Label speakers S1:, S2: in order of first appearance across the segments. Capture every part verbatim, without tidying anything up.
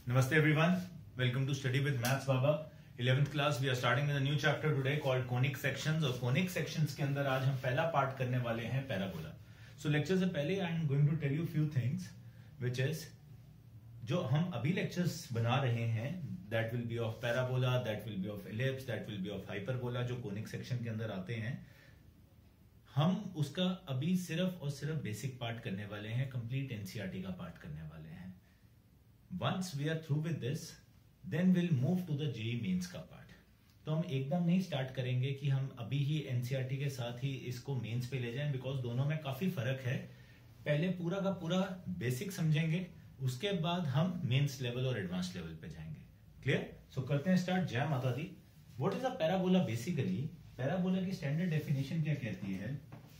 S1: Namaste everyone. Welcome to Study with Maths Baba. eleventh class. We are starting with a new chapter today called conic sections. और conic sections के अंदर आज हम पहला part करने वाले हैं पैराबोला. So lecture से पहले I am going to tell you few things, which is जो हम अभी lectures बना रहे हैं that will be of parabola, that will be of ellipse, that will be of hyperbola, जो conic section के अंदर आते हैं, हम उसका अभी सिर्फ और सिर्फ बेसिक पार्ट करने वाले हैं, कंप्लीट एनसीईआरटी का पार्ट करने वाले हैं. Once we are through with this, then we'll move to the JEE mains का पार्ट. तो हम एकदम नहीं स्टार्ट करेंगे कि हम अभी ही एनसीईआरटी के साथ ही इसको मेंस पे ले जाएं, बिकॉज दोनों में काफी फर्क है. पहले पूरा का पूरा बेसिक समझेंगे, उसके बाद हम मेंस लेवल और एडवांस लेवल पे जाएंगे. क्लियर? सो so, करते हैं स्टार्ट. जय माता दी. What is a parabola? Basically parabola की स्टैंडर्ड डेफिनेशन क्या कहती है?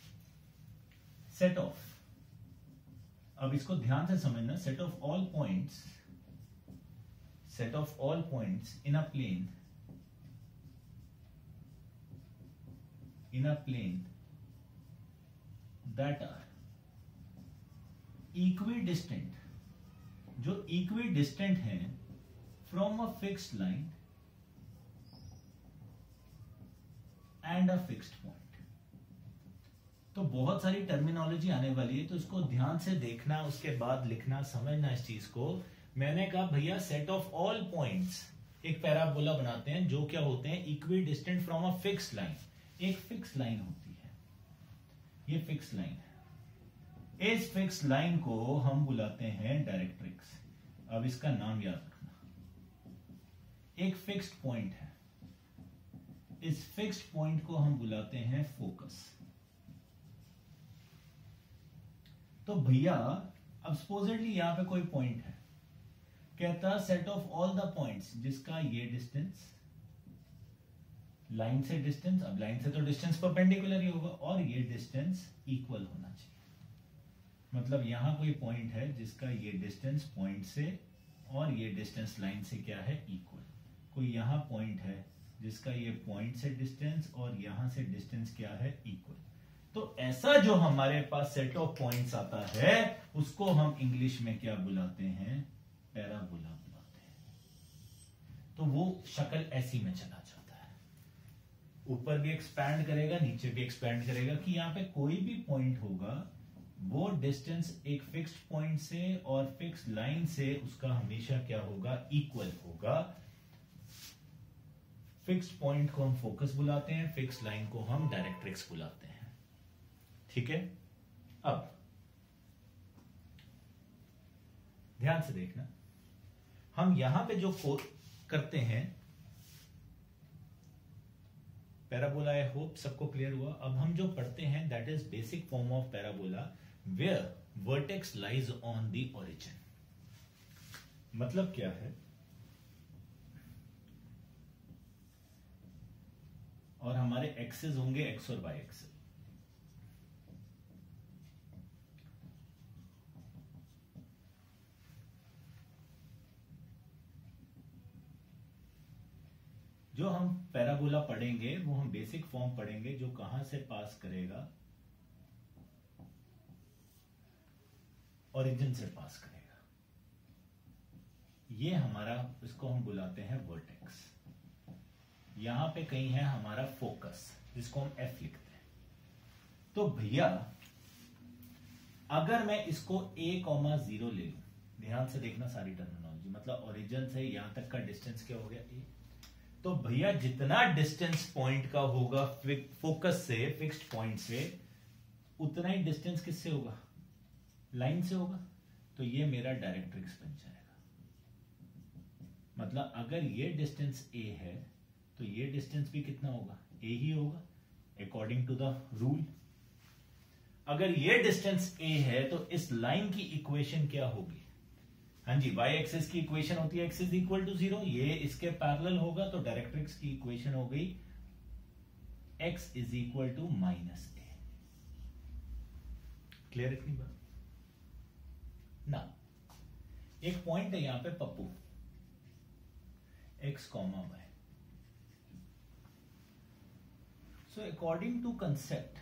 S1: सेट ऑफ, अब इसको ध्यान से समझना, set of all points set of all points in a plane in a plane that are equidistant, जो equidistant हैं from a fixed line and a fixed point. तो बहुत सारी टर्मिनोलॉजी आने वाली है, तो इसको ध्यान से देखना, उसके बाद लिखना, समझना इस चीज को. मैंने कहा भैया सेट ऑफ ऑल पॉइंट्स एक पैराबोला बनाते हैं जो क्या होते हैं? Equi distant from a fix line. एक फिक्स लाइन होती है, ये फिक्स लाइन है. इस फिक्स लाइन को हम बुलाते हैं डायरेक्ट्रिक्स. अब इसका नाम याद रखना. एक फिक्स्ड पॉइंट है, इस फिक्स्ड पॉइंट को हम बुलाते हैं फोकस. तो भैया अब सपोजेडली यहां पे कोई पॉइंट है, कहता set of all the points जिसका ये डिस्टेंस लाइन से डिस्टेंस, अब लाइन से तो डिस्टेंस परपेंडिकुलर ही होगा, और ये डिस्टेंस इक्वल होना चाहिए. मतलब यहां कोई पॉइंट है जिसका ये डिस्टेंस पॉइंट से और ये डिस्टेंस लाइन से क्या है? इक्वल. कोई यहां पॉइंट है जिसका ये पॉइंट से डिस्टेंस और यहां से डिस्टेंस क्या है? इक्वल. तो ऐसा जो हमारे पास सेट ऑफ पॉइंट्स आता है उसको हम इंग्लिश में क्या बुलाते हैं? पैराबोला बुलाते हैं. तो वो शक्ल ऐसी में चला जाता है, ऊपर भी एक्सपैंड करेगा, नीचे भी एक्सपैंड करेगा, कि यहां पे कोई भी पॉइंट होगा वो डिस्टेंस एक फिक्स्ड पॉइंट से और फिक्स लाइन से उसका हमेशा क्या होगा? इक्वल होगा. फिक्स्ड पॉइंट को हम फोकस बुलाते हैं, फिक्स लाइन को हम डायरेक्ट्रिक्स बुलाते हैं. ठीक है? अब ध्यान से देखना, हम यहां पे जो करते हैं पैराबोला, आई होप सबको क्लियर हुआ. अब हम जो पढ़ते हैं that is basic form of parabola where vertex lies on the origin. मतलब क्या है? और हमारे एक्सेस होंगे एक्स और वाई एक्सेस. जो हम पैराबोला पढ़ेंगे वो हम बेसिक फॉर्म पढ़ेंगे, जो कहां से पास करेगा? ओरिजिन से पास करेगा. ये हमारा, इसको हम बुलाते हैं वर्टेक्स. यहां पे कहीं है हमारा फोकस, जिसको हम एफ लिखते हैं. तो भैया अगर मैं इसको ए कॉमा जीरो ले लूं, ध्यान से देखना सारी टर्मिनोलॉजी, मतलब ओरिजिन से यहां तक का डिस्टेंस क्या हो गया? ए. तो भैया जितना डिस्टेंस पॉइंट का होगा फोकस से, फिक्स्ड पॉइंट से, उतना ही डिस्टेंस किससे होगा? लाइन से होगा. तो ये मेरा डायरेक्ट्रिक्स बन जाएगा. मतलब अगर ये डिस्टेंस ए है तो ये डिस्टेंस भी कितना होगा? ए ही होगा, अकॉर्डिंग टू द रूल. अगर ये डिस्टेंस ए है तो इस लाइन की इक्वेशन क्या होगी? हाँ जी, y एक्सिस की इक्वेशन होती है x is equal to zero. ये इसके पैरेलल होगा, तो डायरेक्ट्रिक्स की इक्वेशन हो गई x is equal to minus a. Clear इतनी बात ना? एक पॉइंट है यहां पे Pappu, x comma y. So according to concept,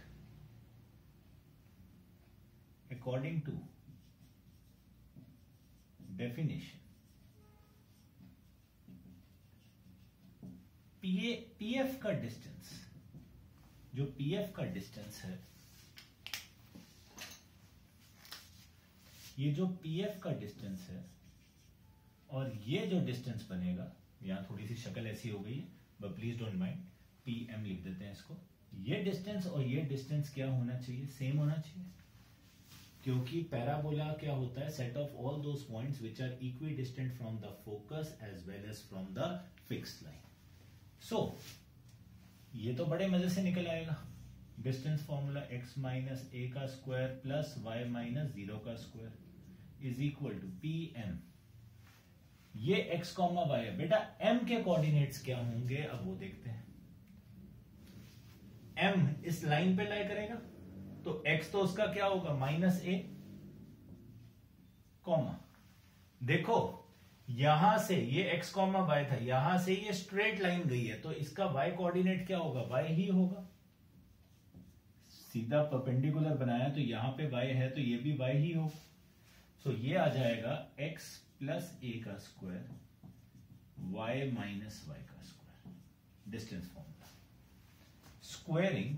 S1: according to definition, P PF का डिस्टेंस, जो पीएफ का डिस्टेंस है, ये जो पीएफ का डिस्टेंस है और ये जो डिस्टेंस बनेगा, यहां थोड़ी सी शक्ल ऐसी हो गई है but please don't mind, PM लिख देते हैं इसको। ये डिस्टेंस और ये डिस्टेंस क्या होना चाहिए? सेम होना चाहिए, क्योंकि पैराबोला क्या होता है? Set of all those points which are equi distant from the focus as well as from the fixed line. So ये तो बड़े मजे से निकल आएगा। Distance formula x minus a का square plus y minus zero का square is equal to P M. ये x कॉमा वाई है बेटा, m के कोऑर्डिनेट्स क्या होंगे अब वो देखते हैं। m इस लाइन पे लाई करेगा तो x तो उसका क्या होगा? माइनस ए कॉमा, देखो यहां से ये x कॉमा वाई था, यहां से ये स्ट्रेट लाइन गई है तो इसका y कोऑर्डिनेट क्या होगा? y ही होगा। सीधा परपेंडिकुलर बनाया तो यहां पे y है तो ये भी y ही होगा। सो so, ये आ जाएगा x प्लस ए का स्क्वायर y माइनस वाई का square, distance formula. Squaring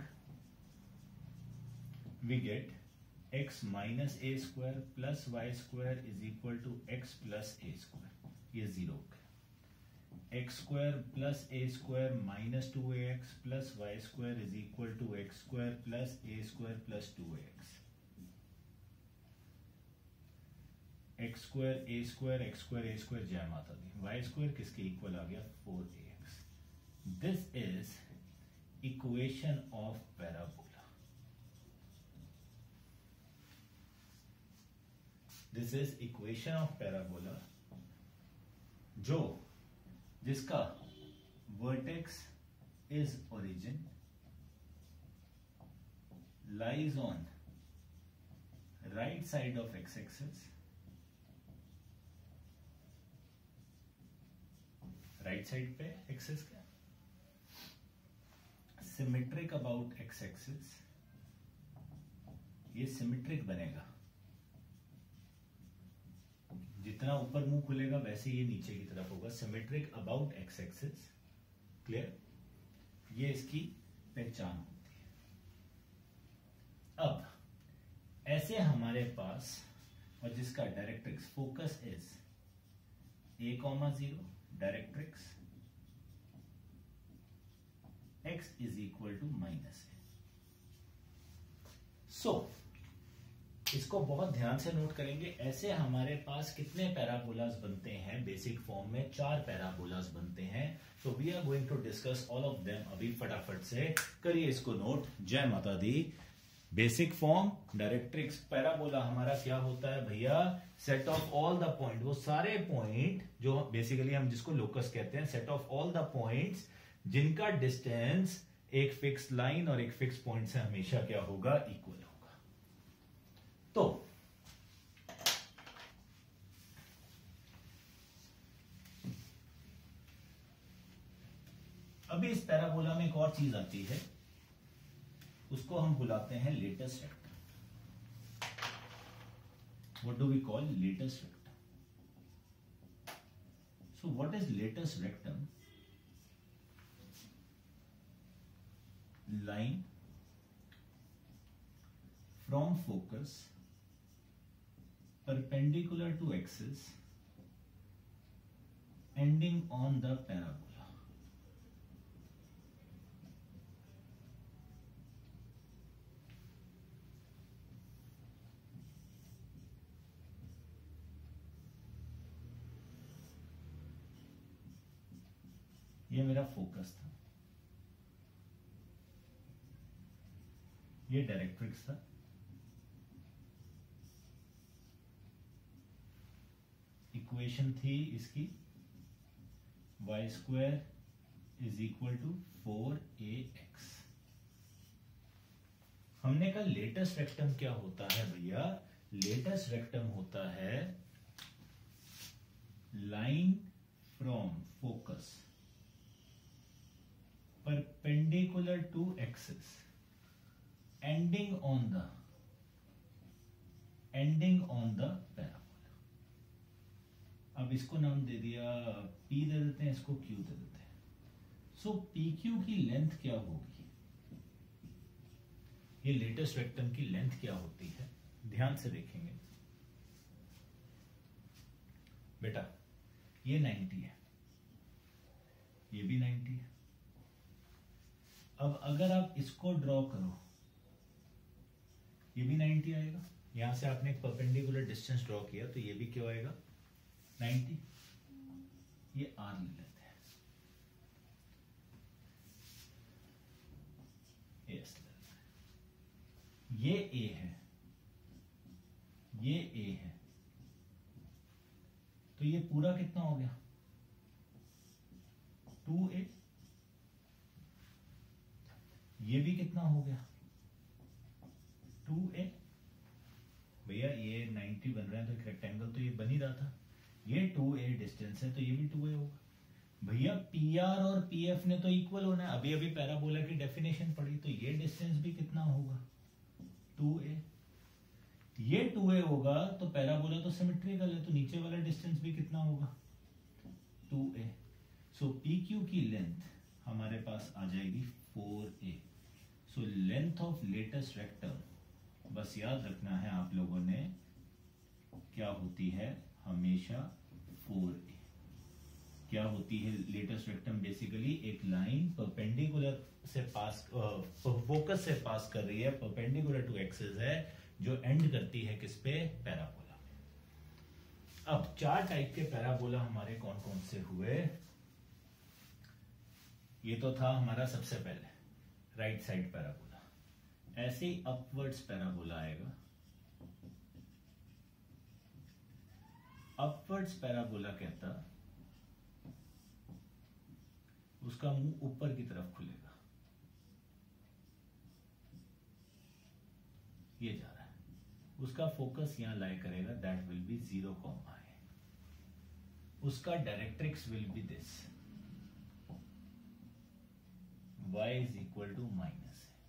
S1: we get x minus a square plus y square is equal to x plus a square, ये जीरो हो गया। X square plus a square minus two a x plus y square is equal to x square plus a square plus two a x. X square a square x square a square जय माता दी। Y square किसके equal आ गया? Four a x. This is equation of parabola. This is equation of parabola जो जिसका vertex is origin, lies on right side of x axis, right side पे axis क्या, सिमेट्रिक अबाउट एक्स एक्सिस, ये symmetric बनेगा, जितना ऊपर मुंह खुलेगा वैसे ये नीचे की तरफ होगा। Symmetric about x axis, clear? ये इसकी पहचान होती है। अब ऐसे हमारे पास, और जिसका directrix focus is a comma zero, directrix x is equal to minus a. So इसको बहुत ध्यान से नोट करेंगे। ऐसे हमारे पास कितने पैराबोलास बनते हैं? बेसिक फॉर्म में चार पैराबोलास बनते हैं। तो we are going to discuss all of them अभी फटाफट से। करिए इसको नोट। जय माता दी। बेसिक फॉर्म डायरेक्ट्रिक्स पैराबोला हमारा क्या होता है भैया? Set of all the point, वो सारे पॉइंट जो बेसिकली हम जिसको लोकस कहते हैं, set of all the points जिनका डिस्टेंस एक फिक्स लाइन और एक फिक्स पॉइंट से हमेशा क्या होगा? इक्वल होगा। तो अभी इस पैराबोला में एक और चीज आती है, उसको हम बुलाते हैं latus rectum. What do we call latus rectum? So what is latus rectum? Line from focus perpendicular to axis ending on the parabola. ये मेरा फोकस था, ये डायरेक्ट्रिक्स था, इक्वेशन थी इसकी y square is equal to four a x. हमने कहा latus rectum क्या होता है भैया? लेटेस्ट रेक्टम होता है line from focus perpendicular to axis ending on the ending on the parabola. अब इसको नाम दे दिया P दे देते हैं, इसको Q दे देते हैं। सो पी क्यू की लेंथ क्या होगी, ये लेटेस्ट रेक्टम की लेंथ क्या होती है, ध्यान से देखेंगे बेटा। ये नाइंटी है, ये भी नाइंटी है। अब अगर आप इसको ड्रॉ करो, ये भी नाइंटी आएगा। यहां से आपने एक परपेंडिकुलर डिस्टेंस ड्रॉ किया तो ये भी क्या आएगा, नाइंटी। ये आर ले लेते हैं, यस, ये ए है, ये ए है, तो ये पूरा कितना हो गया, टू ए। ये भी कितना हो गया, टू ए। भैया ये नाइंटी बन रहा है तो एक रेक्टेंगल तो ये बन ही रहा था, ये टू ए डिस्टेंस है तो ये भी टू ए होगा। भैया पी आर और पी एफ ने तो इक्वल होना है, अभी अभी पैराबोला की डेफिनेशन पढ़ी, तो ये डिस्टेंस भी कितना होगा, टू ए। ये टू ए होगा तो पैराबोला तो सिमेट्रिकल है, तो नीचे वाला डिस्टेंस भी कितना होगा, two a. So P Q की लेंथ हमारे पास आ जाएगी four a. So length of latus rectum, बस याद रखना है आप लोगों ने, क्या होती है हमेशा फोर ए। क्या होती है लेटेस्ट रेक्टम, बेसिकली एक लाइन परपेंडिकुलर से पास, फोकस से पास कर रही है, परपेंडिकुलर टू एक्सिस है, जो एंड करती है किस पे, पैराबोला में। अब चार टाइप के पैराबोला हमारे कौन कौन से हुए, ये तो था हमारा सबसे पहले राइट साइड पैराबोला। ऐसे ही अपवर्ड्स पैराबोला आएगा। अपवर्ड्स पैराबोला कहता उसका मुंह ऊपर की तरफ खुलेगा, ये जा रहा है, उसका फोकस यहां लाई करेगा, that will be zero comma a. उसका directrix will be this, y is equal to minus a.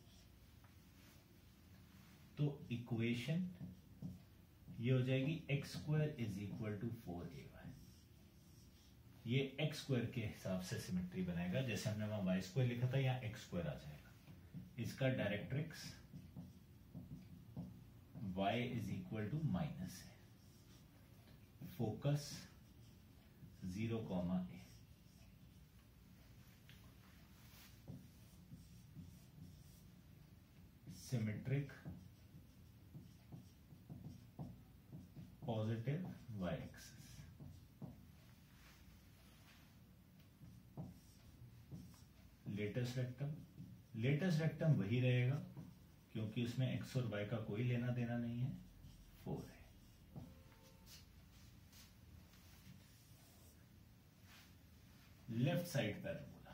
S1: तो इक्वेशन ये हो जाएगी x square is equal to four a y. ये एक्स स्क्वायर के हिसाब से सिमेट्री बनाएगा, जैसे हमने वहां वाई स्क्वायर लिखा था, यहाँ एक्स स्क्वायर आ जाएगा। इसका directrix y is equal to minus a, focus zero comma a. Symmetric positive y axis. Latus rectum, latus rectum वही रहेगा क्योंकि उसमें x और y का कोई लेना देना नहीं है, फोर है। Left side parabola,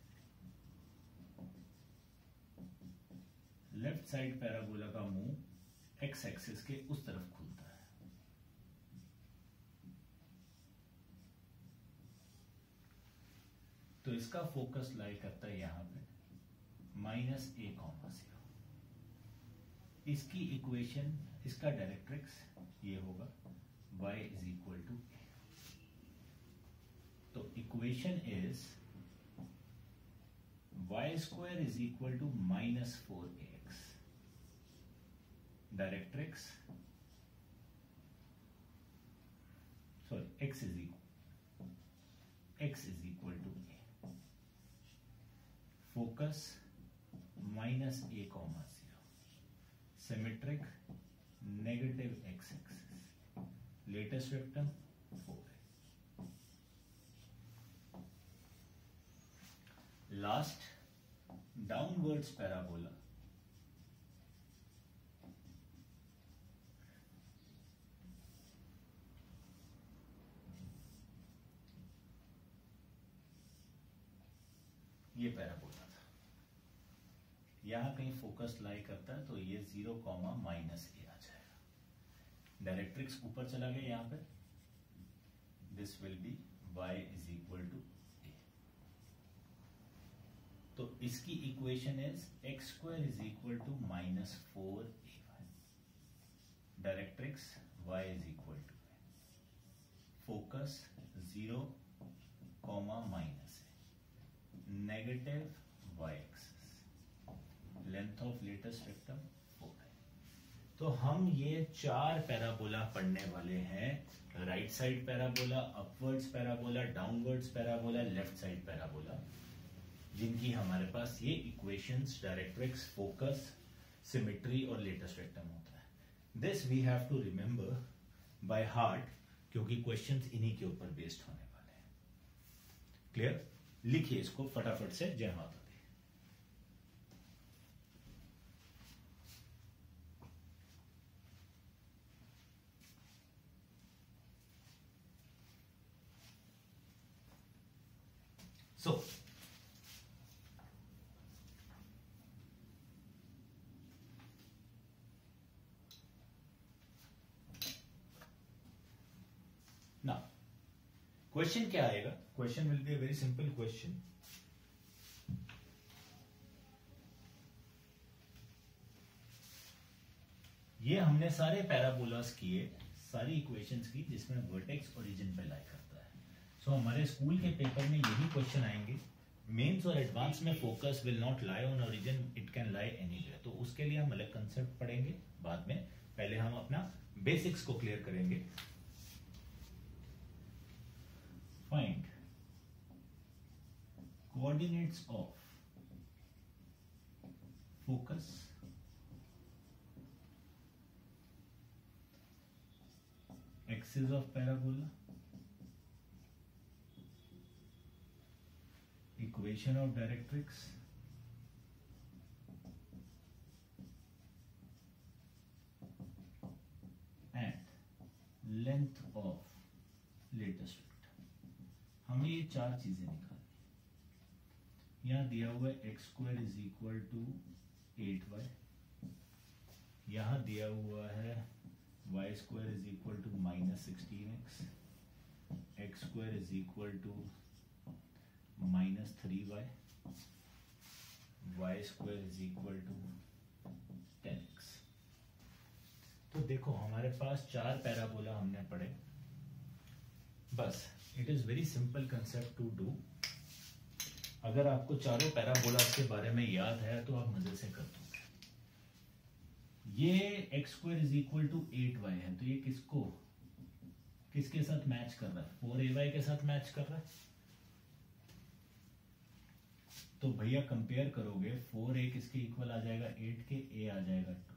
S1: left side parabola का मुंह एक्स एक्सिस के उस तरफ खुलता है। तो इसका फोकस लाई करता है यहां पे माइनस ए कॉमा जीरो। इसकी इक्वेशन, इसका डायरेक्ट्रिक्स ये होगा y is equal to a. तो equation is y square is equal to minus four a x. Directrix, sorry x is equal x is equal to a. Focus minus a comma zero. Symmetric negative x axis. Latus rectum four है। Last downwards parabola, ये parabola था, यहां कहीं focus lie करता है तो ये zero comma minus a आ जाएगा। डायरेक्ट्रिक्स ऊपर चला गया यहां पे, this will be y is equal to a. तो इसकी equation is x square is equal to minus four a y. Directrix y is equal to a. Focus zero comma minus a. Negative y axis, length of latus rectum four है। तो हम ये चार parabola पढ़ने वाले हैं, right side parabola, upwards parabola, downwards parabola, left side parabola, जिनकी हमारे पास ये इक्वेशंस, डायरेक्ट्रिक्स, फोकस, सिमेट्री और लेटेस्ट रेक्टम होता है। This we have to remember by heart, क्योंकि क्वेश्चंस इन्हीं के ऊपर बेस्ड होने वाले हैं। क्लियर? लिखिए इसको फटाफट से। जय माता दी। सो ना क्वेश्चन क्या आएगा? Question will be a very simple question. ये हमने सारे पैराबोलास किए, सारी इक्वेशंस की, जिसमें वर्टेक्स ओरिजिन पे लाई करता है। सो so, हमारे स्कूल के पेपर में यही क्वेश्चन आएंगे। मेंस और एडवांस में focus will not lie on origin, it can lie anywhere. तो उसके लिए हम अलग कंसेप्ट पढ़ेंगे बाद में, पहले हम अपना बेसिक्स को क्लियर करेंगे। Find coordinates of focus, axis of parabola, equation of directrix, and length of latest rectangle। हमें ये चार चीजें निकालनी। यहां दिया हुआ है x square is equal to eight y, यहां दिया हुआ है y square is equal to minus sixteen x, x square is equal to minus three y, y square is equal to ten x. तो देखो हमारे पास चार पैराबोला हमने पढ़े। बस it is very simple concept to do. अगर आपको चारों पैराबोलास के बारे में याद है तो आप मजे से कर दोगे। ये x square is equal to eight y है, तो ये किसको किसके साथ मैच कर रहा है? फोर ए वाई के साथ मैच कर रहा है। तो भैया कंपेयर करोगे, फोर ए किसके इक्वल आ जाएगा? एट के। ए आ जाएगा टू।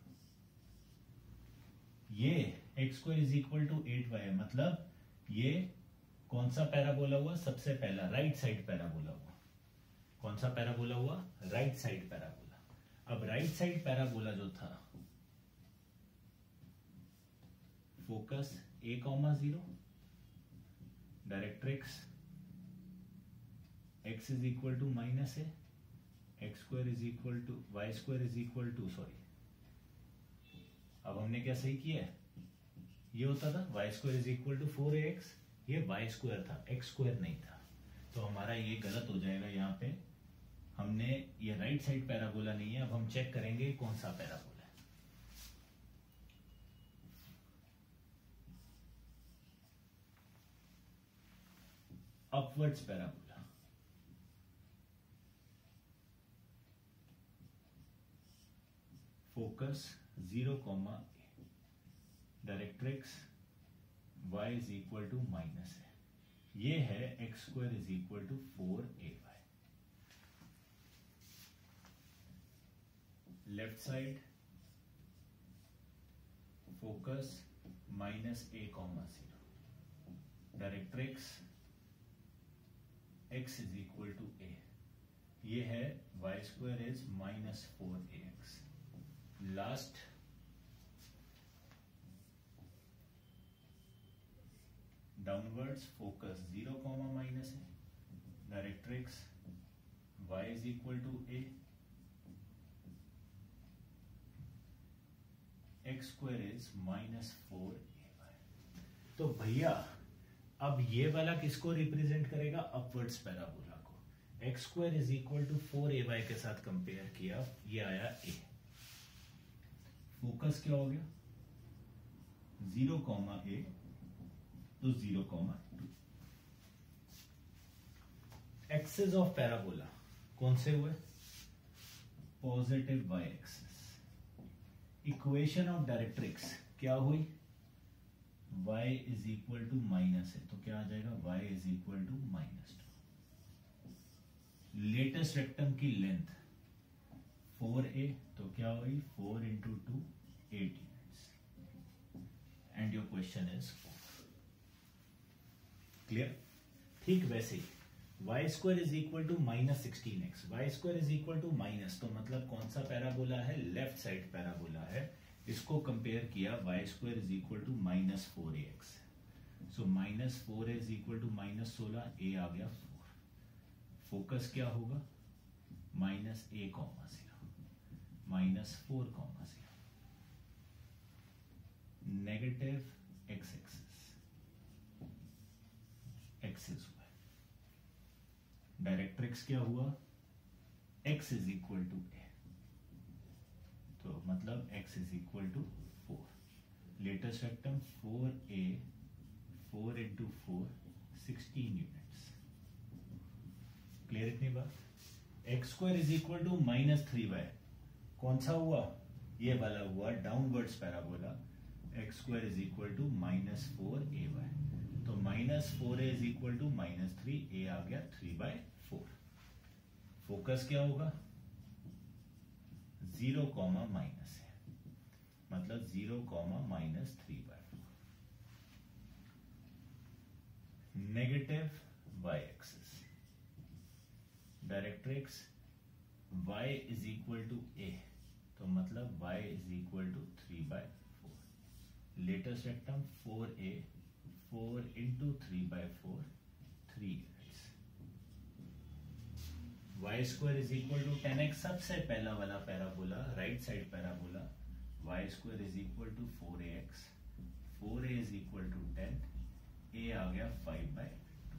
S1: ये x square is equal to eight y है, मतलब ये कौन सा पैराबोला हुआ? सबसे पहला राइट साइड पैराबोला हुआ। कौन सा पैराबोला हुआ? Right side parabola. अब राइट साइड पैराबोला जो था, focus a comma zero, directrix x is equal to minus a, x square is equal to y square is equal to sorry अब हमने क्या सही किया है? ये होता था y square is equal to four a x, ये वाई स्क्वायर था, एक्स स्क्वायर नहीं था। तो हमारा ये गलत हो जाएगा। यहाँ पे हमने ये राइट साइड पैराबोला नहीं है। अब हम चेक करेंगे कौन सा पैराबोला है। Upwards parabola, focus zero comma a, directrix y is equal to minus है, ये है x square is equal to four a y. Left side focus minus a comma zero, directrix x is equal to a, ये है y square is minus four a x. Last downwards focus zero comma minus है, directrix y is equal to a, x square is minus four a y. तो भैया अब ये वाला किसको represent करेगा? अपवर्ड्स पैराबोला को। X square is equal to four a y के साथ कंपेयर किया, ये आया ए। फोकस क्या हो गया? जीरो कॉमा ए, तो zero comma two. Axis of parabola, कौन से हुए? Positive y axis. Equation of directrix क्या हुई? y is equal to minus है, तो क्या आ जाएगा? y is equal to minus two. Latus rectum की लेंथ फोर ए, तो क्या हुई? Four into two, eight units. And your question is clear. ठीक वैसे ही y square is equal to minus sixteen x. Y square is equal to minus, तो मतलब कौन सा पैराबोला है? लेफ्ट साइड पैराबोला है। इसको कंपेयर किया, y square is equal to minus four a x. So minus four is equal to minus सोलह, a आ गया फोर। फोकस क्या होगा? Minus a comma zero, minus four comma zero, negative x axis, axis हुआ। Directrix क्या हुआ? x is equal to a, तो मतलब x is equal to four. Latus rectum four a, four into four, sixteen units. Clear इतनी बात? X square is equal to minus three y, कौन सा हुआ? ये वाला हुआ downwards parabola. X square is equal to minus four a y, तो minus four is equal to minus three, a आ गया थ्री बाय फोर। फोकस क्या होगा? जीरो कॉमा माइनस है, मतलब zero comma minus three by four. Negative y axis, directrix y is equal to a, तो मतलब y is equal to three by four. Latus rectum four a, four into three by four, three units. Y square is equal to ten x, सबसे पहला वाला parabola, right side parabola. Y square is equal to four a x, four a is equal to ten, a आ गया five by two.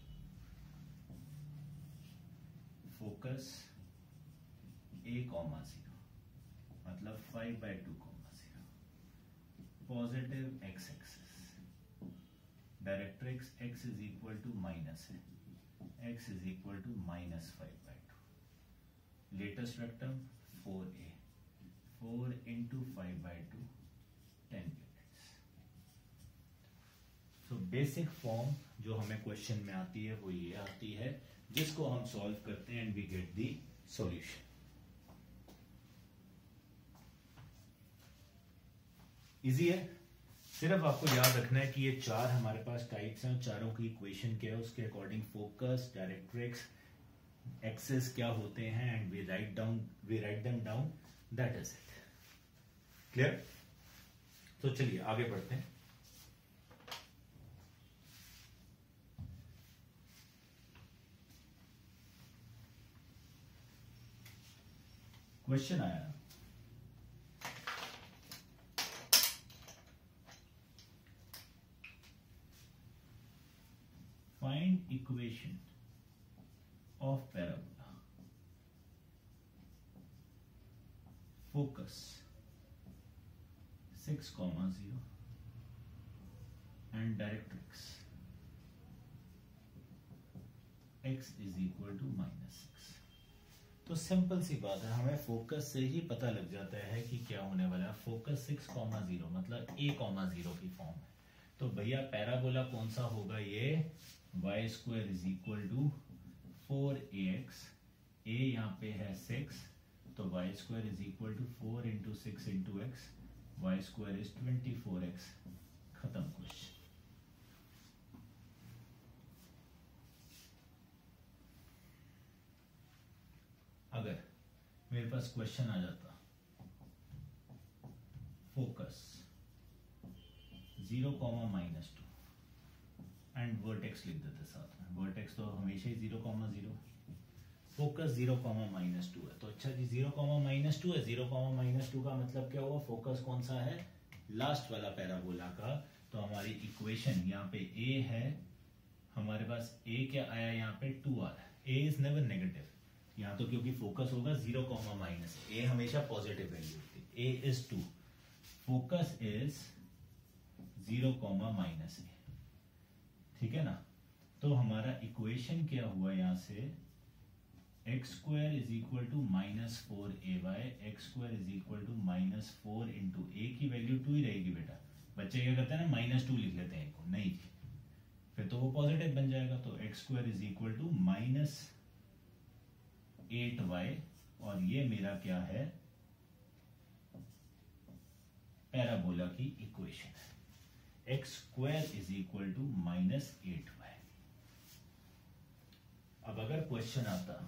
S1: Focus a comma zero, मतलब five by two comma zero. Positive x axis, directrix x is equal to minus है, x is equal to minus five by two. Latus rectum four a, four into five by two, ten units. So basic form जो हमें question में आती है वो ये आती है, जिसको हम सॉल्व करते हैं and we get the solution. Easy है। सिर्फ आपको याद रखना है कि ये चार हमारे पास टाइप्स हैं, चारों की इक्वेशन क्या है उसके अकॉर्डिंग फोकस, डायरेक्ट्रिक्स, एक्सेस क्या होते हैं and we write down we write them down, that is it. Clear? तो चलिए आगे बढ़ते हैं। क्वेश्चन आया, find equation of parabola, focus six comma zero and directrix x is equal to minus six। तो सिंपल सी बात है, हमें फोकस से ही पता लग जाता है कि क्या होने वाला है। फोकस सिक्स कॉमा जीरो मतलब ए कॉमा जीरो की फॉर्म है, तो भैया पैराबोला कौन सा होगा? ये y square is equal to four a x, a यहाँ पे है सिक्स, तो y square is equal to four into six into x, y square is twenty four x. खत्म क्वेश्चन। अगर मेरे पास क्वेश्चन आ जाता focus zero comma minus two and vertex लिख देते साथ में, वर्टेक्स तो हमेशा ही zero comma zero, focus zero comma minus two है। तो अच्छा जी, जीरो कॉमा माइनस टू है, जीरो कॉमा माइनस टू का मतलब क्या हुआ? फोकस कौन सा है? लास्ट वाला पैराबोला का। तो हमारी इक्वेशन यहाँ पे ए है, हमारे पास ए क्या आया? यहाँ पे टू आ रहा है। ए इज नेवर नेगेटिव, यहाँ तो क्योंकि फोकस होगा जीरो कॉमा माइनस, ए हमेशा पॉजिटिव वैल्यू होती है। A is two, focus is zero comma minus a, ठीक है ना? तो हमारा इक्वेशन क्या हुआ? यहां से x square is equal to minus four a y, x square is equal to minus four into a की वैल्यू टू ही रहेगी बेटा। बच्चे क्या करते हैं ना, माइनस टू लिख लेते हैं, को नहीं जी, फिर तो वो पॉजिटिव बन जाएगा। तो x square is equal to minus eight y, और ये मेरा क्या है, पैराबोला की इक्वेशन है। X square is equal to minus eight y. अब अगर क्वेश्चन आता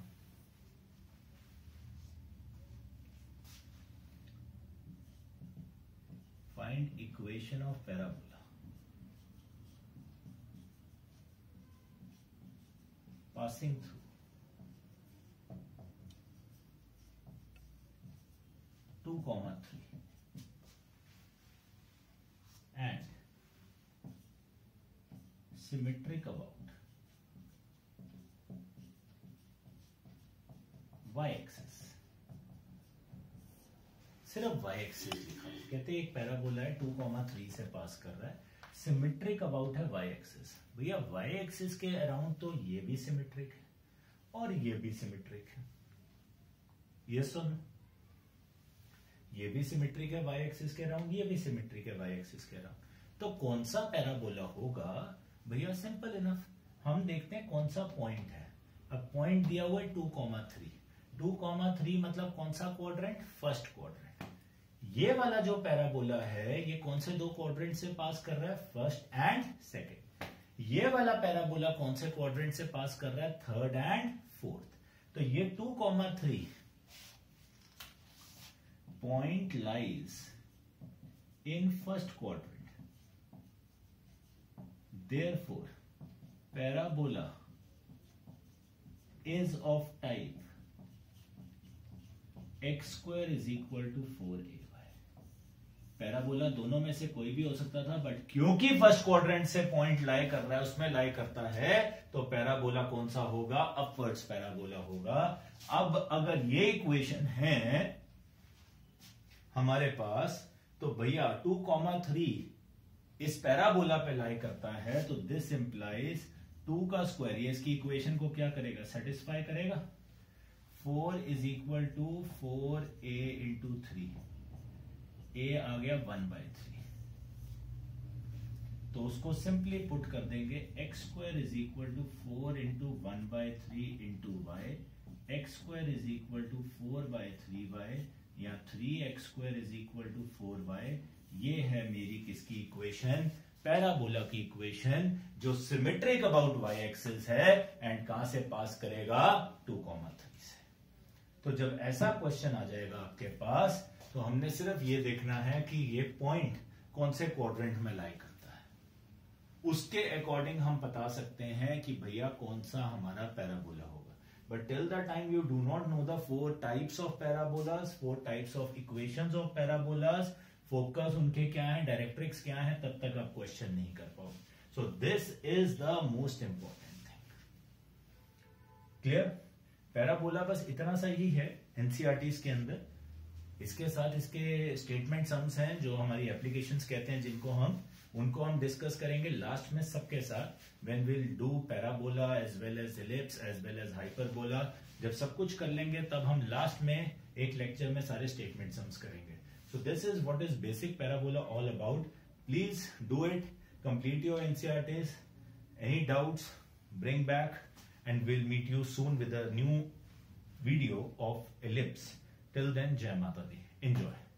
S1: find equation of parabola, passing through two comma three and symmetric about y-axis, सिर्फ y-axis लिखा हो, कहते हैं एक पैराबोला है टू कॉमा थ्री से पास कर रहा है, सिमेट्रिक अबाउट है y-axis। भैया y-axis के अराउंड तो ये भी सिमेट्रिक है और ये भी सिमेट्रिक है, ये सुन, ये भी सिमेट्रिक है वाई एक्सिस के अराउंड, ये भी सिमेट्रिक है वाई एक्सिस के अराउंड। तो कौन सा पैराबोला होगा भैया, सिंपल इनफ, हम देखते हैं कौन सा पॉइंट है। अब पॉइंट दिया हुआ है two comma three, two comma three मतलब कौन सा क्वाड्रेंट, फर्स्ट क्वाड्रेंट। ये वाला जो पैराबोला है ये कौन से दो क्वाड्रेंट से पास कर रहा है, फर्स्ट एंड सेकेंड। ये वाला पैराबोला कौन से क्वाड्रेंट से पास कर रहा है, थर्ड एंड फोर्थ। तो ये two comma three point lies in first quadrant, therefore parabola is of type x square is equal to four a y. Parabola दोनों में से कोई भी हो सकता था, बट क्योंकि फर्स्ट क्वाड्रेंट से पॉइंट लाई कर रहा है, उसमें लाई करता है, तो पैराबोला कौन सा होगा, अपवर्ड्स पैराबोला होगा। अब अगर ये इक्वेशन है हमारे पास, तो भैया टू कॉमा थ्री इस पैराबोला पे लाई करता है, तो दिस इंप्लाइज टू का स्क्वायर, ये इसकी इक्वेशन को क्या करेगा, सेटिस्फाई करेगा। Four is equal to four a into three, a आ गया वन बाई थ्री, तो उसको सिंपली पुट कर देंगे, x square is equal to four into one by three into y, x square is equal to four by three y, या three x square is equal to four y. ये है मेरी किसकी equation, parabola की equation, जो symmetric about y axis है and कहां से पास करेगा, टू कॉमा थ्री से। तो जब ऐसा क्वेश्चन आ जाएगा आपके पास, तो हमने सिर्फ ये देखना है कि ये पॉइंट कौन से क्वाड्रेंट में लाई करता है, उसके अकॉर्डिंग हम बता सकते हैं कि भैया कौन सा हमारा पैराबोला होगा। But till the time you do not know the four types of parabolas, four types of equations of parabolas, focus उनके क्या है, डायरेक्ट्रिक्स क्या है, तब तक आप क्वेश्चन नहीं कर पाओगे। So this is the most important thing. Clear? Parabola बस इतना सा ही है एनसीईआरटीज के अंदर। इसके साथ इसके स्टेटमेंट सम्स हैं जो हमारी एप्लीकेशंस कहते हैं, जिनको हम उनको हम डिस्कस करेंगे लास्ट में सबके साथ, when we'll do parabola as well as ellipse as well as hyperbola. जब सब कुछ कर लेंगे तब हम लास्ट में एक लेक्चर में सारे स्टेटमेंट सम्स करेंगे। So this is what is basic parabola all about. Please do it, complete your NCERTs, any doubts bring back, and we'll meet you soon with a new video of ellipse. Till then, Jai Mata Di. Enjoy.